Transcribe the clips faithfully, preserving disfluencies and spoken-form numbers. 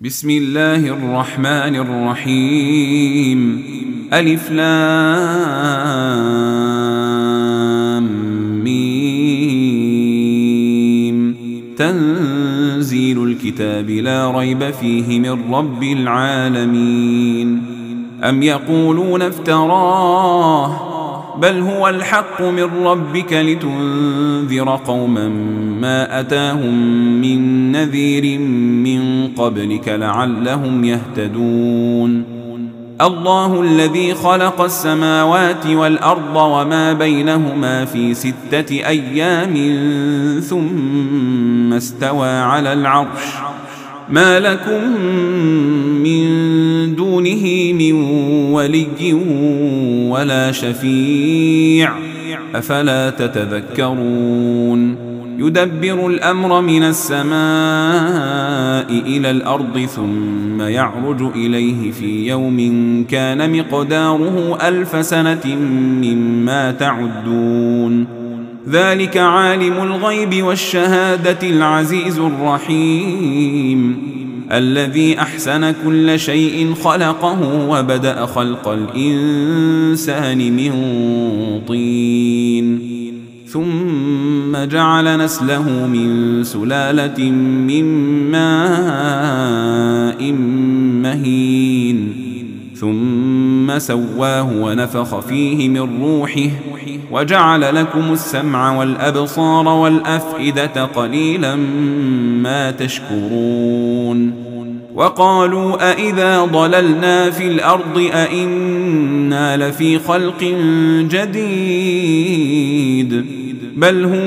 بسم الله الرحمن الرحيم. ألف لام ميم. تنزيل الكتاب لا ريب فيه من رب العالمين. أم يقولون افتراه بل هو الحق من ربك لتنذر قوما ما أتاهم من نذير من قبلك لعلهم يهتدون. الله الذي خلق السماوات والأرض وما بينهما في ستة أيام ثم استوى على العرش ما لكم من دونه من ولي ولا شفيع أفلا تتذكرون. يدبر الأمر من السماء إلى الأرض ثم يعرج إليه في يوم كان مقداره ألف سنة مما تعدون. ذلك عالم الغيب والشهادة العزيز الرحيم الذي أحسن كل شيء خلقه وبدأ خلق الإنسان من طين ثم جعل نسله من سلالة من ماء مهين ثم سواه ونفخ فيه من روحه وجعل لكم السمع والأبصار والأفئدة قليلا ما تشكرون. وقالوا أإذا ضللنا في الأرض أإنا لفي خلق جديد بل هم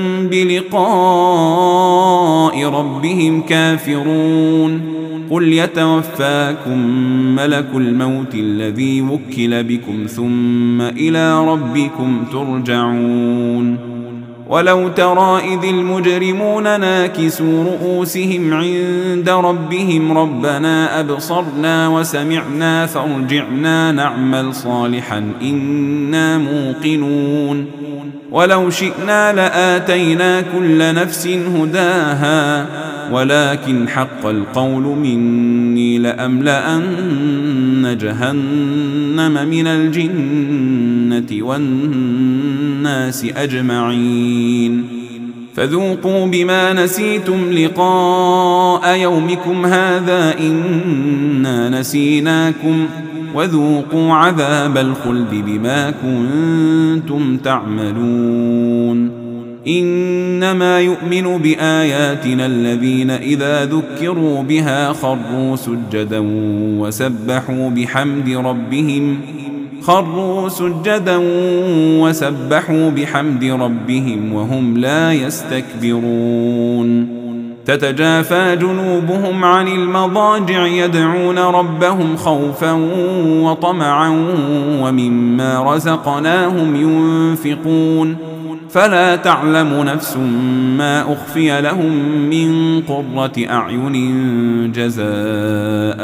بلقاء ربهم كافرون. قل يتوفاكم ملك الموت الذي وكل بكم ثم إلى ربكم ترجعون. ولو ترى إذ المجرمون ناكسوا رؤوسهم عند ربهم ربنا أبصرنا وسمعنا فارجعنا نعمل صالحا إنا موقنون. ولو شئنا لآتينا كل نفس هداها ولكن حق القول مني لأملأن جهنم من الجنة والناس أجمعين. فذوقوا بما نسيتم لقاء يومكم هذا إنا نسيناكم وذوقوا عذاب الخلد بما كنتم تعملون. إنما يؤمن بآياتنا الذين إذا ذكروا بها خروا سجدا وسبحوا بحمد ربهم خروا سجدا وسبحوا بحمد ربهم وهم لا يستكبرون. تتجافى جنوبهم عن المضاجع يدعون ربهم خوفا وطمعا ومما رزقناهم ينفقون. فلا تعلم نفس ما أخفي لهم من قرة أعين جزاء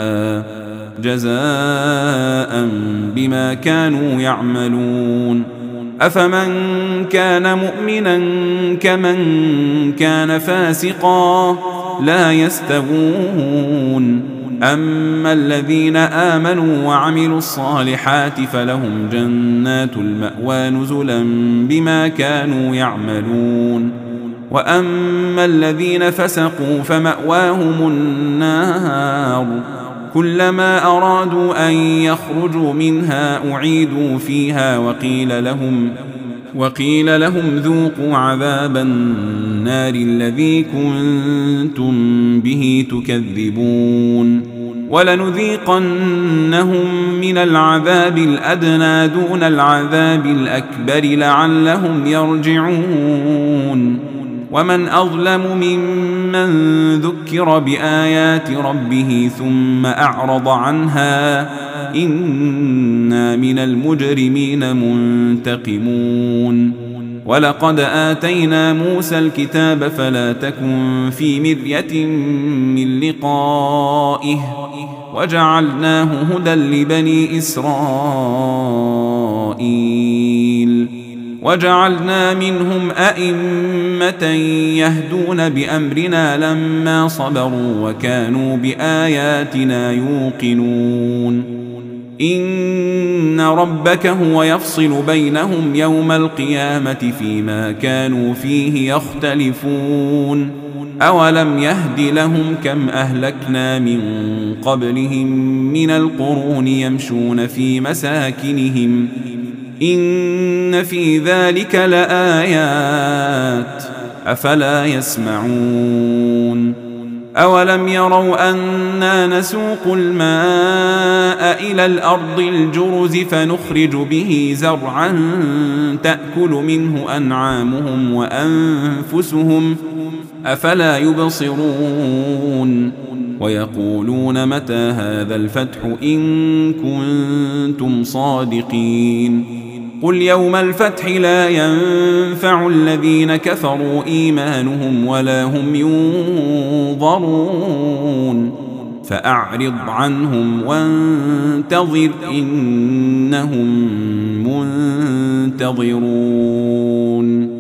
جزاء بما كانوا يعملون. أفمن كان مؤمنا كمن كان فاسقا لا يستوون. أما الذين آمنوا وعملوا الصالحات فلهم جنات المأوى نزلا بما كانوا يعملون. وأما الذين فسقوا فمأواهم النار كلما أرادوا أن يخرجوا منها أعيدوا فيها وقيل لهم وقيل لهم ذوقوا عذاب النار الذي كنتم به تكذبون. ولنذيقنهم من العذاب الأدنى دون العذاب الأكبر لعلهم يرجعون. ومن أظلم ممن ذكر بآيات ربه ثم أعرض عنها إنا من المجرمين منتقمون. ولقد آتينا موسى الكتاب فلا تكن في مرية من لقائه وجعلناه هدى لبني إسرائيل. وجعلنا منهم أئمة يهدون بأمرنا لما صبروا وكانوا بآياتنا يوقنون إن ربك هو يفصل بينهم يوم القيامة فيما كانوا فيه يختلفون أولم يهد لهم كم أهلكنا من قبلهم من القرون يمشون في مساكنهم إن في ذلك لآيات أفلا يسمعون أولم يروا أنا نسوق الماء إلى الأرض الجرز فنخرج به زرعا تأكل منه أنعامهم وأنفسهم أفلا يبصرون ويقولون متى هذا الفتح إن كنتم صادقين قل يوم الفتح لا ينفع الذين كفروا إيمانهم ولا هم ينظرون فأعرض عنهم وانتظر إنهم منتظرون.